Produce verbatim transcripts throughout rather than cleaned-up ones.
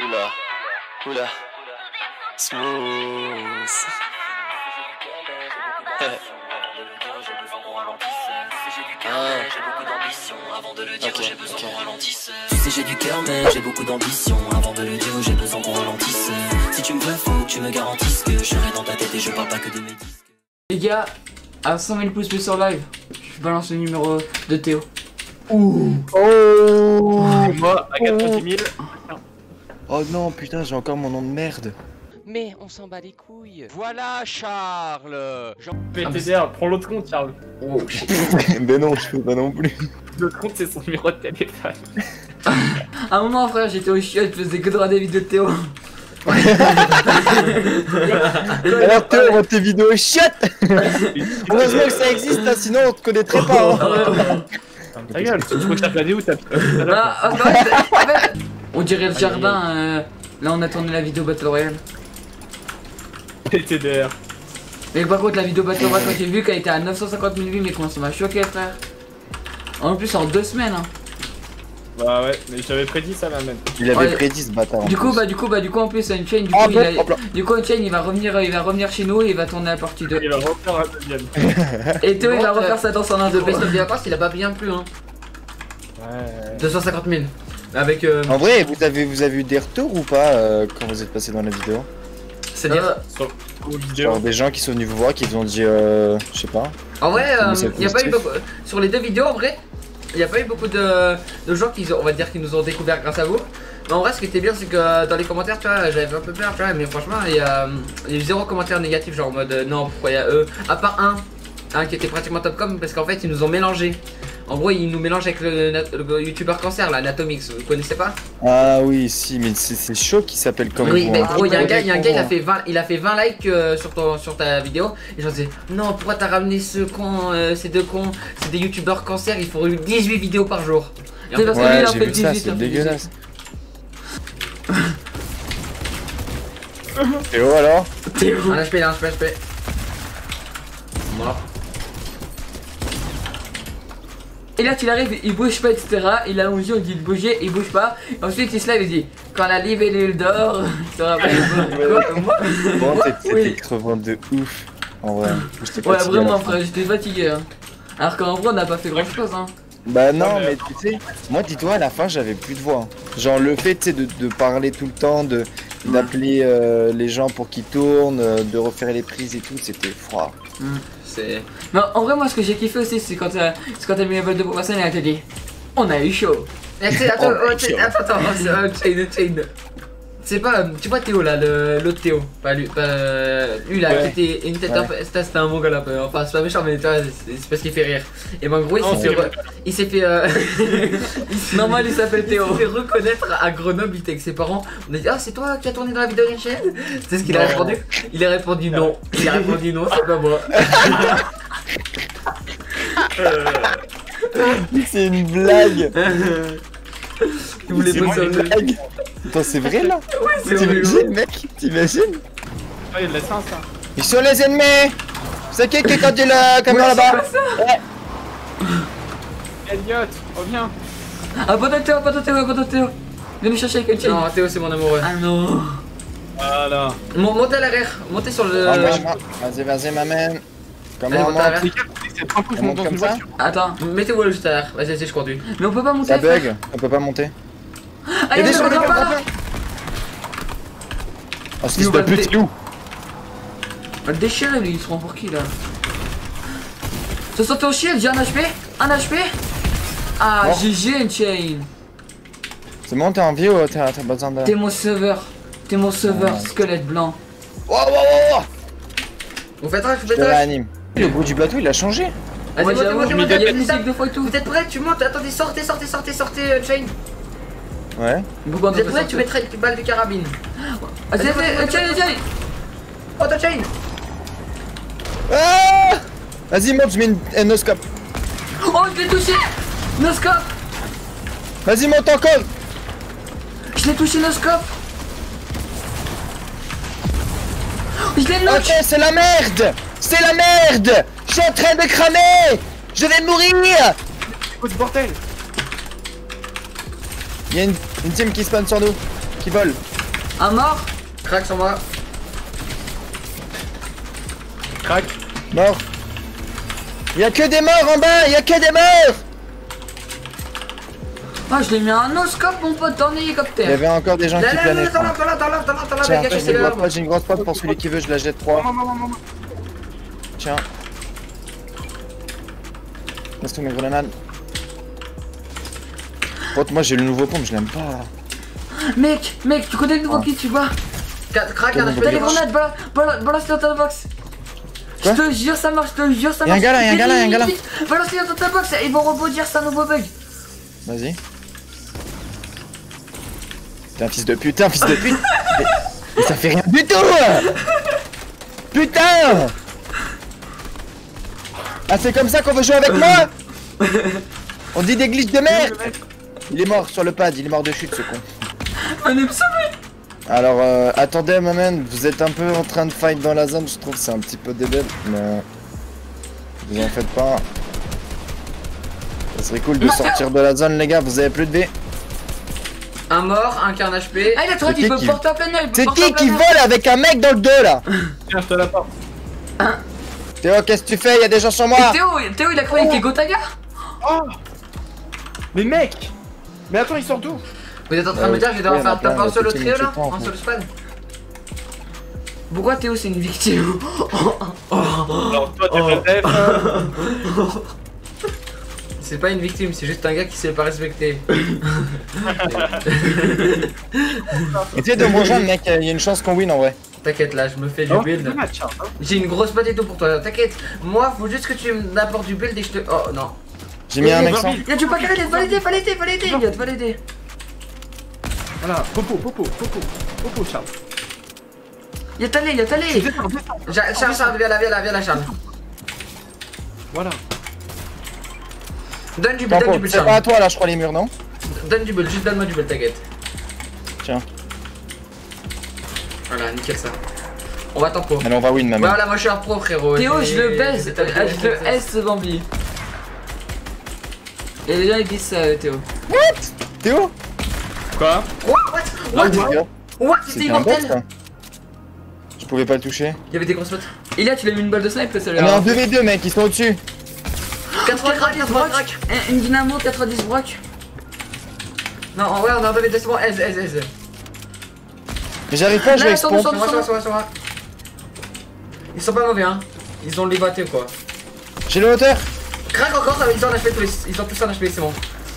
Oula, oula, smooth. Ah. Okay, okay. Tu sais j'ai du cœur mais j'ai beaucoup d'ambition. Avant de le dire j'ai besoin qu'on ralentisse. Si tu me veux faut que tu me garantisses que je serai dans ta tête et je parle pas que de mes disques. Les gars, à cent mille pouces plus sur live, je balance le numéro de Théo. Ouh. Oh. Moi à quatre-vingt-dix mille. Oh non putain, j'ai encore mon nom de merde. Mais on s'en bat les couilles. Voilà Charles. Jean... P T D R, prends l'autre compte Charles. Oh. Ben non, je peux pas non plus. L'autre compte c'est son numéro de téléphone. À un moment frère, j'étais au chiottes, je faisais que droit des vidéos de Théo. Alors Théo, on voit tes vidéos chiottes. Heureusement que ça existe, hein, sinon on te connaîtrait pas. Hein. Ta gueule, tu crois que t'as plané ou t'as... Ah, en fait, en fait, on dirait le jardin, euh, là on a tourné la vidéo Battle Royale. P T D R. Mais par contre la vidéo Battle Royale quand j'ai vu qu'elle était à neuf cent cinquante mille vues, mais comment ça m'a choqué frère. En plus en deux semaines hein. Bah ouais, mais j'avais prédit ça là même. Il avait Ouais. prédit ce bâtard. Du coup bah du coup bah du coup en plus une chaîne du coup Oh, il a, hop là. du coup une chaîne il va revenir il va revenir chez nous et il va tourner la partie deux. Il va refaire un deuxième. Et Théo il va refaire ça dans son De intro. Best of the Vacances, il a pas bien plu hein. Ouais. deux cent cinquante mille. Avec euh. En vrai, vous avez, vous avez eu des retours ou pas euh, quand vous êtes passé dans la vidéo? C'est-à-dire. Euh, Sur aux vidéos. Genre des gens qui sont venus vous voir, qui vous ont dit, euh, je sais pas. En vrai, Comment euh, ça y a pas eu positif beaucoup. Sur les deux vidéos, en vrai, il y a pas eu beaucoup de, de gens qui, on va dire, qui nous ont découvert grâce à vous. Mais en vrai, ce qui était bien, c'est que dans les commentaires, tu vois, j'avais un peu peur, tu vois, mais franchement, il y a, il y a eu zéro commentaire négatif, genre en mode euh, non, pourquoi il y a eux. À part un, un qui était pratiquement top com, parce qu'en fait, ils nous ont mélangé. En gros, ils nous mélangent avec le, le youtubeur cancer, là, Natomix, vous connaissez pas? Ah oui, si, mais c'est c'est chaud qui s'appelle comme Oui, vous, mais hein. gros, il y a un gars, Ah, il y a un gars, il a fait vingt, il a fait vingt likes euh, sur, ton, sur ta vidéo. Et j'en disais, non, pourquoi t'as ramené ce con, euh, ces deux cons, c'est des youtubeurs cancer, ils font dix-huit vidéos par jour. Et en C'est fait, parce que lui, Ouais, il en j'ai fait vu ça, dix-huit, il en c'est fait dégueulasse. Théo alors? un H P, un H P, H P. Mort. Et là, tu arrives, il bouge pas, et cetera. Il a allongé, on dit de bouger, il bouge pas. Ensuite, il se lève et dit quand la libellule dort, tu te rappelles quoi? Bon, t'étais Oui. crevant de ouf. En vrai. J'étais Ouais, fatigué à la vraiment, fin. frère, j'étais fatigué. Hein. Alors qu'en vrai, on n'a pas fait grand chose. Hein. Bah non, Ouais, mais- mais tu sais, moi dis-toi à la fin j'avais plus de voix. Genre le fait tu sais, de, de parler tout le temps, de d'appeler euh, les gens pour qu'ils tournent, euh, de refaire les prises et tout, c'était froid. C'est. Mais en vrai, moi, ce que j'ai kiffé aussi, c'est quand euh, c'est quand t'as mis la balle de personne et elle t'a dit on a eu chaud. Eh, tu sais, attends, Oh, oh, tu sais, attends, attends, c'est un chain, un chain. C'est pas, euh, tu vois Théo là, le- l'autre Théo, pas lui, pas euh, lui là, Ouais. qui était une tête un peu, c'était c'était un bon gars là, peu. Enfin c'est pas méchant mais tu vois, c'est c'est parce qu'il fait rire. Et ben en gros il Non, s'est c'est fait, vrai. re- il s'est fait, euh, il s'est- Normal, il s'appelle il Théo. s'est fait reconnaître à Grenoble, il était avec ses parents. On a dit ah c'est toi qui as tourné dans la vidéo d'Inchel. C'est ce qu'il a Non. répondu. Il a répondu non. Il a répondu non, c'est pas moi. C'est une blague. Il voulait C'est bosser une au blague. Attends, c'est vrai là? c'est T'imagines mec? T'imagines? Ah, il y a de l'essence ça. Ils sont les ennemis! C'est qui qui conduit la caméra là-bas? Elliot, reviens. Ah, pas de Théo, pas de Théo, pas de Théo. Viens nous chercher avec une chaîne. Non Théo c'est mon amoureux. Ah non. Voilà. Mon- Montez à l'arrière, montez sur le. Ah, moi, je- Vas-y, vas-y, ma man. Comment Allez, on montez à monte? l'arrière. C'est un coup je On monte monte dans comme une ça? voiture. Attends, Mettez-vous juste à l'arrière. Vas-y vas-y je conduis. mais on peut pas monter. Ça frère. bug? On peut pas monter? Ah, il y a des gens gens là là. Oh, ce fils de pute, il est où? On va le déchirer lui, il se prend pour qui là? Ça saute au shield, j'ai un H P? Un H P? Ah, Mort. G G une chain. C'est bon, t'es en vie ou t'as t'as besoin de. T'es mon sauveur. T'es mon sauveur, Ouais. squelette blanc. Wow, wow, wow, wow! Vous faites rush, vous Je faites te rush. réanime. Le bruit du bateau il a changé. Vas-y, Ouais, montez, j'avoue, montez, je montez, mets de la montez, musique montez. de fois et tout. Vous êtes prêts? Tu montes, attendez, sortez, sortez, sortez, sortez, euh, Chain. Ouais. Pourquoi on Vous êtes peut prêts? pas Tu sortir? mettrais une balle de carabine. Vas-y, Vas-y, vas-y, vas-y, chain, vas-y. chain. Auto Chain. Ah! Vas-y, monte, je mets une, un noscope. Oh, je l'ai touché. No scope. Vas-y, monte encore. Je l'ai touché, no scope. Je l'ai knock. Ok, c'est la merde. C'est la merde. Je suis en train de cramer. Je vais mourir. Écoute bordel. Il y a une, une team qui spawn sur nous, qui vole. Un mort. Crac sur moi. Crac. Mort. Y'a que des morts en bas, y'a que des morts. Ah, je l'ai mis un no-scope, mon pote, dans Il y l'hélicoptère. avait encore des gens Là, qui là, planaient. là, dans l'arbre, dans l'arbre, dans l'arbre, dans l'arbre, dans l'arbre, Tiens, les gars, j'ai c'est une le grosse pote, j'ai une grosse pote pour celui qui veut, je la jette trois. Maman, maman, maman. Tiens. Laisse tous mes grenades. Pote, moi j'ai le nouveau pompe, je l'aime pas. Mec, mec, tu connais le nouveau Ah. kit, tu vois? Crac, un T'as H P. T'as les Balance. grenades, balance, balance, balance les dans ta box. Je Quoi te jure, ça marche, je te jure, ça Y'a un marche. gars là, y'a un Vite, gars là, y'a un vite, gars là. vite, vite. Balance les dans ta box, ils vont rebondir, c'est un nouveau bug. Vas-y. T'es un fils de putain, fils de pute. Mais, mais ça fait rien du tout. Putain. Ah, c'est comme ça qu'on veut jouer avec moi. On dit des glitches de merde. Il est mort sur le pad, il est mort de chute ce con. On est sauvé. Alors euh, attendez maman, vous êtes un peu en train de fight dans la zone, je trouve que c'est un petit peu débile, mais vous en faites pas. Ça serait cool de sortir de la zone les gars, vous avez plus de vie. Un mort, un qui a un H P. Ah, il a trop C'est dit, il qui peut qui- porter en plein air, il peut C'est porter en qui plein qui air. vole avec un mec dans le dos là? Tiens, je te la porte. Théo, qu'est-ce que tu fais? Y'a des gens sur Et moi. Théo, Théo, il a croyé qu'il était Gotaga. Oh. Mais mec. Mais attends, il sort d'où? Vous êtes en train de Euh, me dire que je vais devoir ouais, faire taper attends, un solo c'est trio une là? chute en Un fait. solo squad? Pourquoi Théo, c'est une victime? Alors toi, t'es pas le def. C'est pas une victime, c'est juste un gars qui s'est pas respecté. Essaye de me rejoindre mec, il y a une chance qu'on win en vrai. T'inquiète là, je me fais du Oh, build. c'est match, hein. J'ai une grosse patte et tout pour toi, t'inquiète. Moi, faut juste que tu m'apportes du build et que je te. Oh non. J'ai mis un mec sans. Y'a du paquet, il va l'aider, va l'aider, va l'aider, Elliot, va l'aider. Voilà, popo, popo, popo, popo, Charles. Y'a Talé, y'a Talé. Descends, descends. Ja- Charles, Charles, viens là, viens là, viens là, Charles. Voilà. Donne du build, donne du Tampon, build, c'est pas Charles. à toi là je crois les murs non? Donne du build, juste donne-moi du build, t'inquiète. Tiens. Voilà, nickel ça. On va tempo. Allez on va win maman. Voilà, moi je suis un pro frérot. Théo, J'ai- je le baise, j'ai tapé euh, le je le Texas. S ce Bambi. Et les gens ils disent ça, euh, Théo. Théo? Quoi? What? What? Théo What? What? C'était C'était un bot immortel. ça. Je pouvais pas le toucher. Il y avait des grosses potes. Elliot, tu lui as mis une balle de snipe, ça On est en lui deux v deux mec, ils sont au-dessus. quatre-vingt-dix broc, une dynamo, quatre-vingt-dix broc. Non, en vrai, on est en deux v deux, c'est bon. S, S, S. Mais j'arrive pas à jouer avec Là, ce attends, pompe. attends, Sur moi, sur moi, sur moi, sur moi. Ils sont pas mauvais, hein. Ils ont livaté ou quoi. J'ai le hauteur. Crac encore, ça, ils ont un H P tous les. Ils ont tous un H P, c'est bon.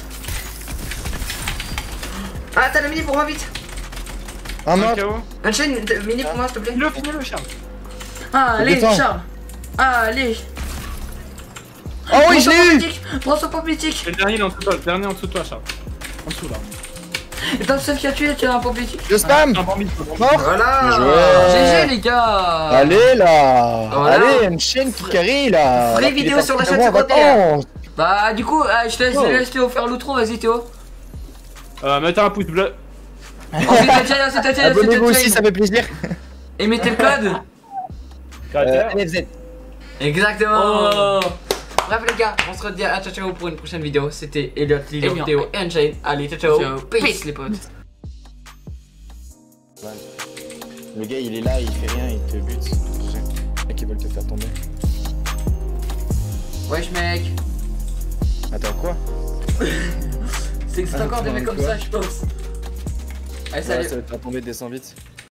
Ah, t'as le mini pour moi, vite. Un mort. K O. Unchain, t- mini pour moi, s'il te plaît. Finis-le, finis-le, Charles. Ah, allez, Détends. Charles. Ah, allez. Oh oui je l'ai eu. Prends son pompe mythique. C'est le dernier en dessous de toi, le dernier en dessous de toi, Charles. En dessous là. Et t'as seul qui a tué, tu as un pompe mythique. Je spam. Un bambi, un bambi. Mort. Voilà. Bien joué. G G les gars. Allez là. Voilà. Allez une chaîne qui carry là. Vraie Alors qu'il vidéo est sur la parti chaîne de moi en secondaire. vacances. Bah, du coup, euh, je te laisse, Oh. laisse Théo faire l'outro, vas-y Théo. Euh, mettez un pouce bleu. Ensuite, t'as Théo, c'est ta Théo, c'est Abonnez-vous ta aussi, ça Théo. fait plaisir. Et mettez le code. Euh, Caractère. N F Z. Exactement. Oh. Bref les gars, on se redit à ciao ciao pour une prochaine vidéo. C'était Elliot, Lilo, Elliot. Théo et Unchain. Allez, ciao ciao. Ciao. Peace les potes. Le gars il est là, il fait rien, il te bute. Les mecs ils veulent te faire tomber. Wesh mec. Attends quoi? C'est que c'est encore des mecs comme ça, je pense. Allez, Ouais, salut. ça va te faire tomber, descends vite.